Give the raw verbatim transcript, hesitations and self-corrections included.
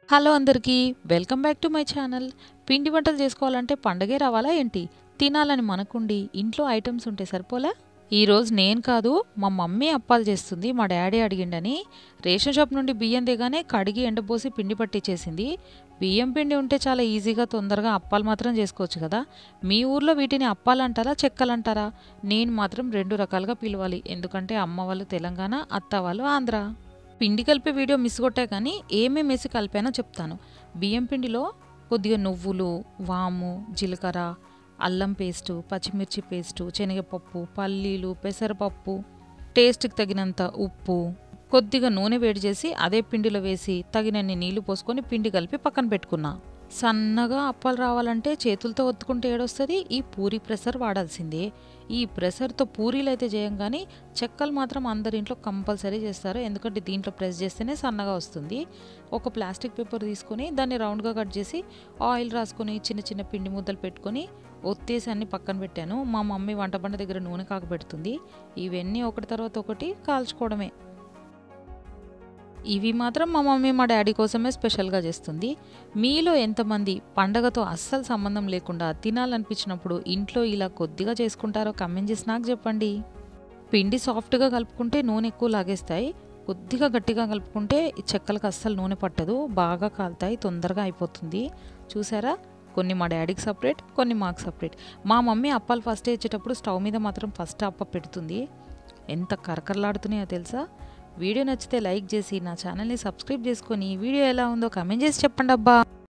Hello అందరికీ welcome back to my channel. పిండి వంటలు చేసుకోవాలంటే పండగే రావాలా ఏంటి? తినాలని మనకుండి ఇంట్లో ఐటమ్స్ ఉంటే సరిపోలే. ఈరోజు నేను కాదు మా మమ్మీ అప్పాలు చేస్తుంది. మా డాడీ అడిగిండని రేషన్ షాప్ నుండి బియ్యం దిగానే కడిగి ఎండపోసి పిండి పట్టించేసింది. బియ్యం పిండి ఉంటే చాలా ఈజీగా తొందరగా అప్పాలు మాత్రం చేసుకోవచ్చు కదా. మీ ఊర్లో వీటిని అప్పాలు అంటారా చెక్కలు అంటారా? నేను మాత్రం రెండు రకాలుగా పిలవాలి, ఎందుకంటే అమ్మ వాళ్ళు తెలంగాణ, అత్త వాళ్ళు ఆంధ్ర. పిండి కలిపే వీడియో మిస్ కొట్టే కానీ ఏమేమి వేసి కలిపానో చెప్తాను. బియ్యం పిండిలో కొద్దిగా నువ్వులు, వాము, జీలకర్ర, అల్లం పేస్టు, పచ్చిమిర్చి పేస్టు, శనగపప్పు, పల్లీలు, పెసరపప్పు, టేస్ట్కి తగినంత ఉప్పు, కొద్దిగా నూనె వేడి చేసి అదే పిండిలో వేసి తగినన్ని నీళ్లు పోసుకొని పిండి కలిపి పక్కన పెట్టుకున్నా. సన్నగా అప్పాలు రావాలంటే చేతులతో ఒత్తుకుంటే ఏడొస్తుంది, ఈ పూరి ప్రెషర్ వాడాల్సిందే. ఈ ప్రెషర్తో పూరీలు అయితే చేయం కానీ చెక్కలు మాత్రం అందరింట్లో కంపల్సరీ చేస్తారు, ఎందుకంటే దీంట్లో ప్రెస్ చేస్తేనే సన్నగా వస్తుంది. ఒక ప్లాస్టిక్ పేపర్ తీసుకొని దాన్ని రౌండ్గా కట్ చేసి ఆయిల్ రాసుకొని చిన్న చిన్న పిండి ముద్దలు పెట్టుకొని ఒత్తేసి అన్ని పక్కన పెట్టాను. మా మమ్మీ వంట బండ దగ్గర నూనె కాకబెడుతుంది. ఇవన్నీ ఒకటి తర్వాత ఒకటి కాల్చుకోవడమే. ఇవి మాత్రం మా మమ్మీ మా డాడీ కోసమే స్పెషల్గా చేస్తుంది. మీలో ఎంతమంది పండగతో అస్సలు సంబంధం లేకుండా తినాలనిపించినప్పుడు ఇంట్లో ఇలా కొద్దిగా చేసుకుంటారో కమెంట్ చేసి నాకు చెప్పండి. పిండి సాఫ్ట్గా కలుపుకుంటే నూనె ఎక్కువ లాగేస్తాయి, కొద్దిగా గట్టిగా కలుపుకుంటే చెక్కలకు అస్సలు నూనె పట్టదు, బాగా కాలుతాయి, తొందరగా అయిపోతుంది. చూసారా, కొన్ని మా డాడీకి సపరేట్, కొన్ని మాకు సపరేట్. మా మమ్మీ అప్పాలు ఫస్ట్ వేసేటప్పుడు స్టవ్ మీద మాత్రం ఫస్ట్ అప్ప పెడుతుంది. ఎంత కరకరలాడుతున్నాయో తెలుసా. వీడియో నచ్చితే లైక్ చేసి నా ఛానల్ని సబ్స్క్రైబ్ చేసుకొని వీడియో ఎలా ఉందో కమెంట్ చేసి చెప్పండి అబ్బా.